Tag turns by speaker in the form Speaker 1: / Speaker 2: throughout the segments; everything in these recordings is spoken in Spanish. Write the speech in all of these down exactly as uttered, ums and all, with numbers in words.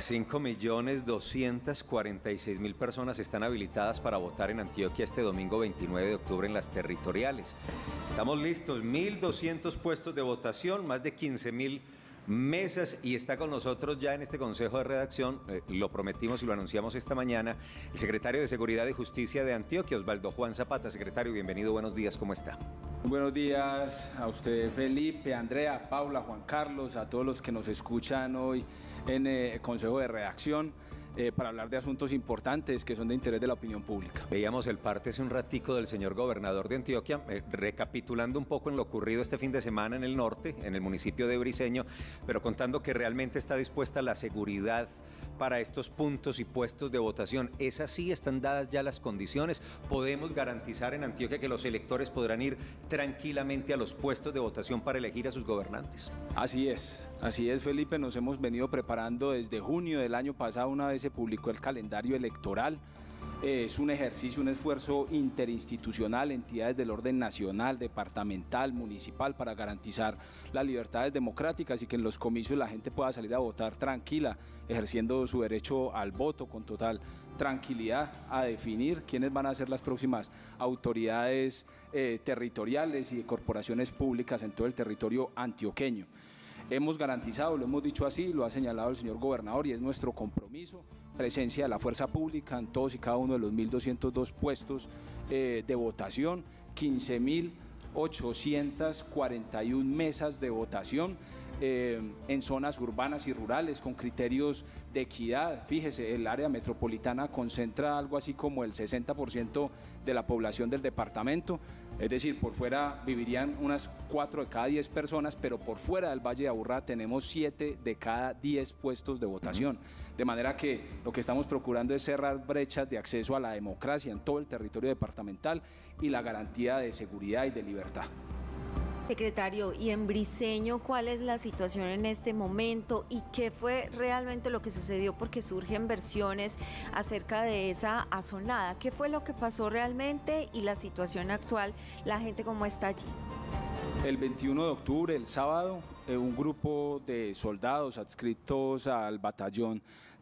Speaker 1: cinco millones doscientas cuarenta y seis mil personas están habilitadas para votar en Antioquia este domingo veintinueve de octubre en las territoriales. Estamos listos, mil doscientos puestos de votación, más de quince mil mesas, y está con nosotros ya en este consejo de redacción, eh, lo prometimos y lo anunciamos esta mañana, el secretario de Seguridad y Justicia de Antioquia, Osvaldo Juan Zapata. Secretario, bienvenido, buenos días, ¿cómo está?
Speaker 2: Buenos días a usted, Felipe, Andrea, Paula, Juan Carlos, a todos los que nos escuchan hoy en el Consejo de Redacción eh, para hablar de asuntos importantes que son de interés de la opinión pública.
Speaker 1: Veíamos el parte hace un ratico del señor gobernador de Antioquia, eh, recapitulando un poco en lo ocurrido este fin de semana en el norte, en el municipio de Briceño, pero contando que realmente está dispuesta la seguridad para estos puntos y puestos de votación. ¿Es así? ¿Están dadas ya las condiciones? ¿Podemos garantizar en Antioquia que los electores podrán ir tranquilamente a los puestos de votación para elegir a sus gobernantes?
Speaker 2: Así es, así es, Felipe. Nos hemos venido preparando desde junio del año pasado, una vez se publicó el calendario electoral. Es un ejercicio, un esfuerzo interinstitucional, entidades del orden nacional, departamental, municipal, para garantizar las libertades democráticas y que en los comicios la gente pueda salir a votar tranquila, ejerciendo su derecho al voto con total tranquilidad, a definir quiénes van a ser las próximas autoridades eh, territoriales y de corporaciones públicas en todo el territorio antioqueño. Hemos garantizado, lo hemos dicho así, lo ha señalado el señor gobernador, y es nuestro compromiso, presencia de la fuerza pública en todos y cada uno de los mil doscientos dos puestos eh, de votación, quince mil ochocientas cuarenta y una mesas de votación eh, en zonas urbanas y rurales con criterios de equidad. Fíjese, el área metropolitana concentra algo así como el sesenta por ciento de la población del departamento, es decir, por fuera vivirían unas cuatro de cada diez personas, pero por fuera del Valle de Aburrá tenemos siete de cada diez puestos de votación, de manera que lo que estamos procurando es cerrar brechas de acceso a la democracia en todo el territorio departamental y la garantía de seguridad y de libertad.
Speaker 3: Secretario, y en Briceño, ¿cuál es la situación en este momento y qué fue realmente lo que sucedió? Porque surgen versiones acerca de esa azonada. ¿Qué fue lo que pasó realmente y la situación actual? ¿La gente cómo está allí?
Speaker 2: El veintiuno de octubre, el sábado, eh, un grupo de soldados adscritos al batallón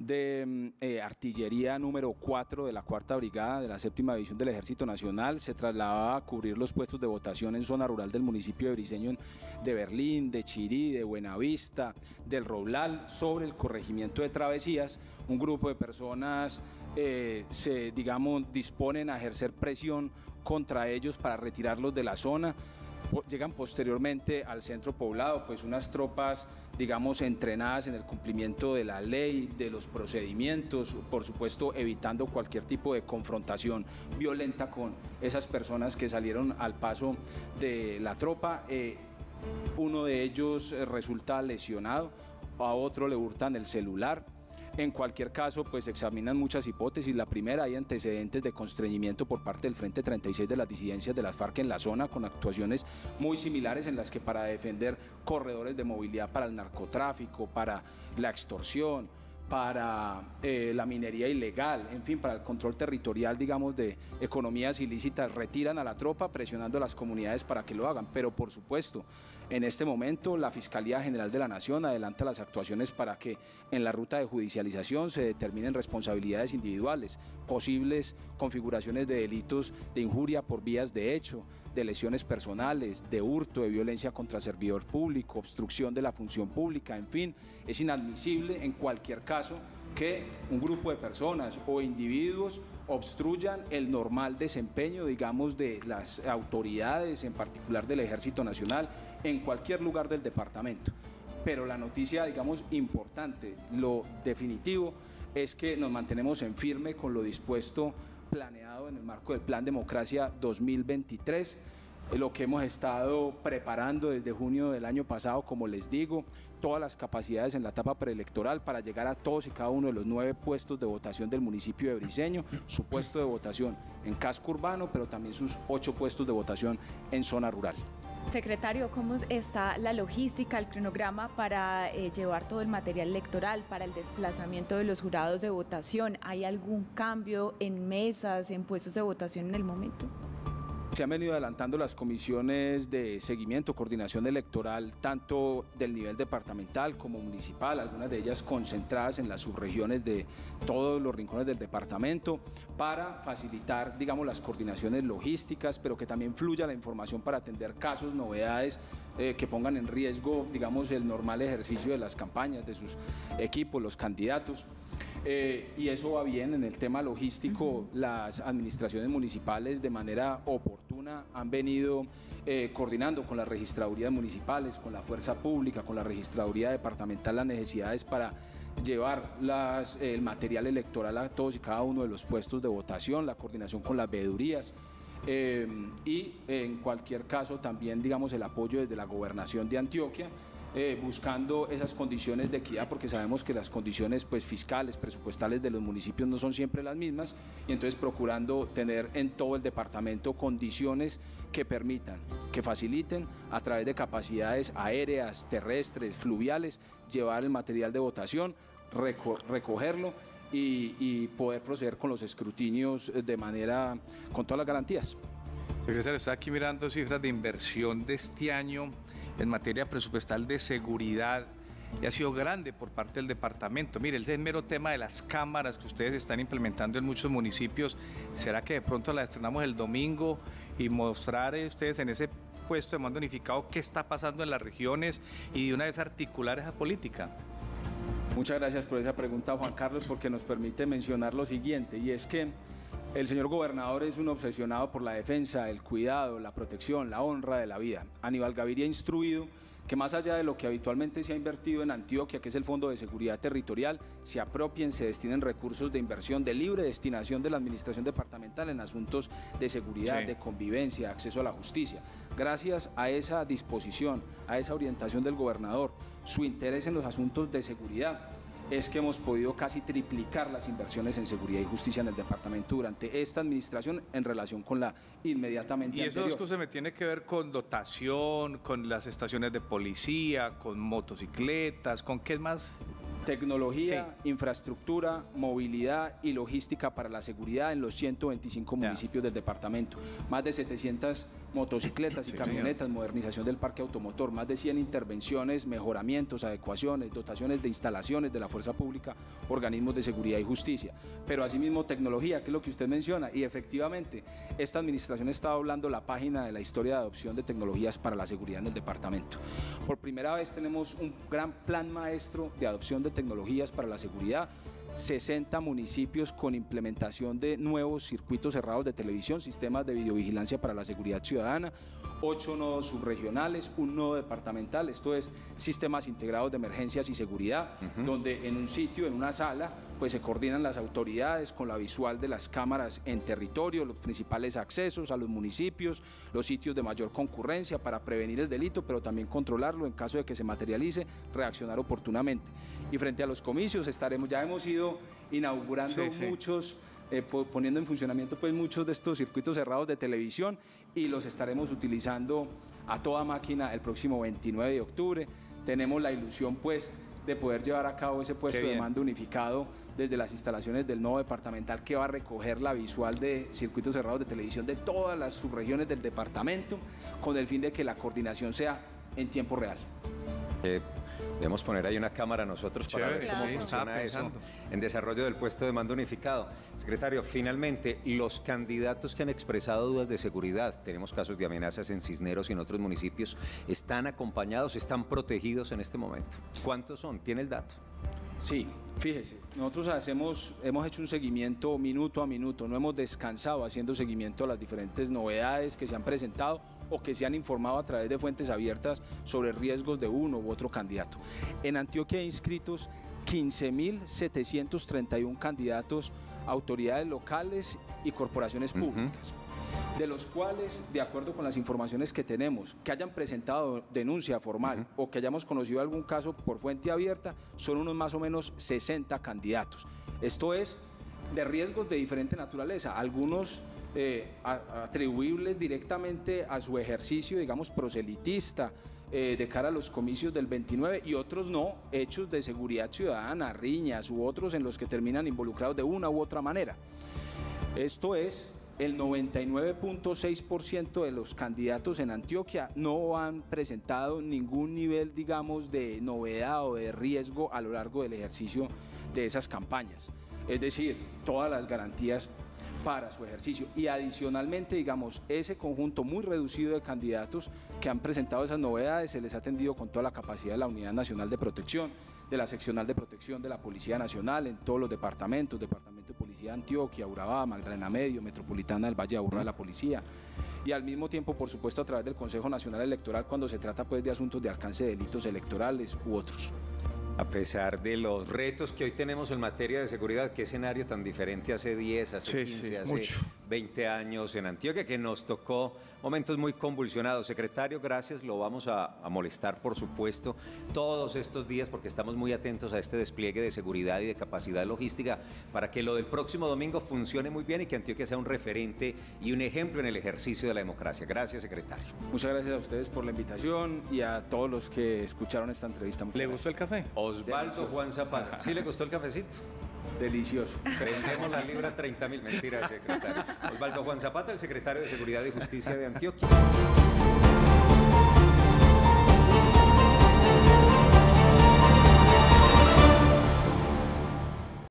Speaker 2: de eh, artillería número cuatro de la cuarta brigada de la séptima división del Ejército Nacional se trasladaba a cubrir los puestos de votación en zona rural del municipio de Briceño, de Berlín, de Chirí, de Buenavista, del Roblal, sobre el corregimiento de Travesías. Un grupo de personas eh, se, digamos, disponen a ejercer presión contra ellos para retirarlos de la zona. Llegan posteriormente al centro poblado, pues unas tropas, digamos, entrenadas en el cumplimiento de la ley, de los procedimientos, por supuesto evitando cualquier tipo de confrontación violenta con esas personas que salieron al paso de la tropa. Eh, uno de ellos resulta lesionado, a otro le hurtan el celular. En cualquier caso, pues examinan muchas hipótesis. La primera, hay antecedentes de constreñimiento por parte del Frente treinta y seis de las disidencias de las FARC en la zona, con actuaciones muy similares en las que para defender corredores de movilidad para el narcotráfico, para la extorsión, para eh, la minería ilegal, en fin, para el control territorial, digamos, de economías ilícitas, retiran a la tropa presionando a las comunidades para que lo hagan. Pero por supuesto, en este momento la Fiscalía General de la Nación adelanta las actuaciones para que en la ruta de judicialización se determinen responsabilidades individuales, posibles configuraciones de delitos de injuria por vías de hecho, de lesiones personales, de hurto, de violencia contra servidor público, obstrucción de la función pública, en fin, es inadmisible en cualquier caso que un grupo de personas o individuos obstruyan el normal desempeño, digamos, de las autoridades, en particular del Ejército Nacional, en cualquier lugar del departamento. Pero la noticia, digamos, importante, lo definitivo, es que nos mantenemos en firme con lo dispuesto, planeado en el marco del Plan Democracia dos mil veintitrés, lo que hemos estado preparando desde junio del año pasado, como les digo, todas las capacidades en la etapa preelectoral para llegar a todos y cada uno de los nueve puestos de votación del municipio de Briceño, su puesto de votación en casco urbano, pero también sus ocho puestos de votación en zona rural.
Speaker 4: Secretario, ¿cómo está la logística, el cronograma para eh, llevar todo el material electoral, para el desplazamiento de los jurados de votación? ¿Hay algún cambio en mesas, en puestos de votación en el momento?
Speaker 2: Se han venido adelantando las comisiones de seguimiento, coordinación electoral, tanto del nivel departamental como municipal, algunas de ellas concentradas en las subregiones de todos los rincones del departamento, para facilitar, digamos, las coordinaciones logísticas, pero que también fluya la información para atender casos, novedades, eh, que pongan en riesgo, digamos, el normal ejercicio de las campañas, de sus equipos, los candidatos. Eh, y eso va bien. En el tema logístico, uh-huh. las administraciones municipales de manera oportuna han venido eh, coordinando con las registradurías municipales, con la fuerza pública, con la registraduría departamental las necesidades para llevar las, eh, el material electoral a todos y cada uno de los puestos de votación, la coordinación con las veedurías. Eh, y eh, en cualquier caso también, digamos, el apoyo desde la gobernación de Antioquia, Eh, buscando esas condiciones de equidad, porque sabemos que las condiciones pues, fiscales, presupuestales de los municipios no son siempre las mismas, y entonces procurando tener en todo el departamento condiciones que permitan, que faciliten a través de capacidades aéreas, terrestres, fluviales, llevar el material de votación, reco recogerlo y, y poder proceder con los escrutinios de manera, con todas las garantías.
Speaker 5: Secretario, está aquí mirando cifras de inversión de este año en materia presupuestal de seguridad, y ha sido grande por parte del departamento. Mire, el mero tema de las cámaras que ustedes están implementando en muchos municipios, ¿será que de pronto la estrenamos el domingo y mostrar a ustedes en ese puesto de mando unificado qué está pasando en las regiones y de una vez articular esa política?
Speaker 2: Muchas gracias por esa pregunta, Juan Carlos, porque nos permite mencionar lo siguiente, y es que el señor gobernador es un obsesionado por la defensa, el cuidado, la protección, la honra de la vida. Aníbal Gaviria ha instruido que más allá de lo que habitualmente se ha invertido en Antioquia, que es el Fondo de Seguridad Territorial, se apropien, se destinen recursos de inversión de libre destinación de la Administración Departamental en asuntos de seguridad, sí. de convivencia, acceso a la justicia. Gracias a esa disposición, a esa orientación del gobernador, su interés en los asuntos de seguridad, es que hemos podido casi triplicar las inversiones en seguridad y justicia en el departamento durante esta administración en relación con la inmediatamente
Speaker 5: anterior. Y eso
Speaker 2: anterior.
Speaker 5: se me tiene que ver con dotación, con las estaciones de policía, con motocicletas, ¿con qué más?
Speaker 2: Tecnología, sí. infraestructura, movilidad y logística para la seguridad en los ciento veinticinco ya. municipios del departamento. Más de setecientas motocicletas y sí, camionetas, señor. modernización del parque automotor, más de cien intervenciones, mejoramientos, adecuaciones, dotaciones de instalaciones de la fuerza pública, organismos de seguridad y justicia. Pero asimismo tecnología, que es lo que usted menciona, y efectivamente esta administración está doblando la página de la historia de adopción de tecnologías para la seguridad en el departamento. Por primera vez tenemos un gran plan maestro de adopción de tecnologías para la seguridad, sesenta municipios con implementación de nuevos circuitos cerrados de televisión, sistemas de videovigilancia para la seguridad ciudadana, ocho nodos subregionales, un nodo departamental, esto es sistemas integrados de emergencias y seguridad, uh-huh. donde en un sitio, en una sala, pues se coordinan las autoridades con la visual de las cámaras en territorio, los principales accesos a los municipios, los sitios de mayor concurrencia para prevenir el delito, pero también controlarlo en caso de que se materialice, reaccionar oportunamente. Y frente a los comicios estaremos, ya hemos ido inaugurando sí, muchos, sí. Eh, poniendo en funcionamiento pues muchos de estos circuitos cerrados de televisión, y los estaremos utilizando a toda máquina el próximo veintinueve de octubre. Tenemos la ilusión pues de poder llevar a cabo ese puesto de mando unificado desde las instalaciones del nodo departamental, que va a recoger la visual de circuitos cerrados de televisión de todas las subregiones del departamento, con el fin de que la coordinación sea en tiempo real.
Speaker 1: Eh, debemos poner ahí una cámara nosotros para Chévere, ver cómo sí, funciona eso en desarrollo del puesto de mando unificado. Secretario, finalmente, los candidatos que han expresado dudas de seguridad, tenemos casos de amenazas en Cisneros y en otros municipios, ¿están acompañados, están protegidos en este momento? ¿Cuántos son? ¿Tiene el dato?
Speaker 2: Sí, fíjese, nosotros hacemos, hemos hecho un seguimiento minuto a minuto, no hemos descansado haciendo seguimiento a las diferentes novedades que se han presentado o que se han informado a través de fuentes abiertas sobre riesgos de uno u otro candidato. En Antioquia hay inscritos quince mil setecientos treinta y uno candidatos a autoridades locales y corporaciones públicas. Uh-huh. De los cuales, de acuerdo con las informaciones que tenemos, que hayan presentado denuncia formal uh-huh. o que hayamos conocido algún caso por fuente abierta, son unos más o menos sesenta candidatos. Esto es de riesgos de diferente naturaleza, algunos eh, a, atribuibles directamente a su ejercicio, digamos, proselitista, eh, de cara a los comicios del veintinueve, y otros no, hechos de seguridad ciudadana, riñas u otros en los que terminan involucrados de una u otra manera. Esto es el noventa y nueve punto seis por ciento de los candidatos en Antioquia no han presentado ningún nivel, digamos, de novedad o de riesgo a lo largo del ejercicio de esas campañas. Es decir, todas las garantías para su ejercicio. Y adicionalmente, digamos, ese conjunto muy reducido de candidatos que han presentado esas novedades se les ha atendido con toda la capacidad de la Unidad Nacional de Protección, de la Seccional de Protección de la Policía Nacional en todos los departamentos, Departamento de Policía de Antioquia, Urabá, Magdalena Medio, Metropolitana del Valle de Aburrá de la Policía, y al mismo tiempo, por supuesto, a través del Consejo Nacional Electoral cuando se trata pues de asuntos de alcance de delitos electorales u otros.
Speaker 1: A pesar de los retos que hoy tenemos en materia de seguridad, ¿qué escenario tan diferente hace diez, hace
Speaker 5: Sí,
Speaker 1: quince,
Speaker 5: sí,
Speaker 1: hace
Speaker 5: mucho.
Speaker 1: veinte años en Antioquia, que nos tocó momentos muy convulsionados? Secretario, gracias, lo vamos a, a molestar, por supuesto, todos estos días porque estamos muy atentos a este despliegue de seguridad y de capacidad logística para que lo del próximo domingo funcione muy bien y que Antioquia sea un referente y un ejemplo en el ejercicio de la democracia. Gracias, secretario.
Speaker 2: Muchas gracias a ustedes por la invitación y a todos los que escucharon esta entrevista. Muchas
Speaker 5: ¿Le
Speaker 2: gracias.
Speaker 5: gustó el café?
Speaker 1: Osvaldo
Speaker 2: Delicioso.
Speaker 1: Juan Zapata. ¿Sí le gustó el cafecito?
Speaker 2: Delicioso.
Speaker 1: Prendemos la libra treinta mil. Mentira, secretario. Osvaldo Juan Zapata, el secretario de Seguridad y Justicia de Antioquia.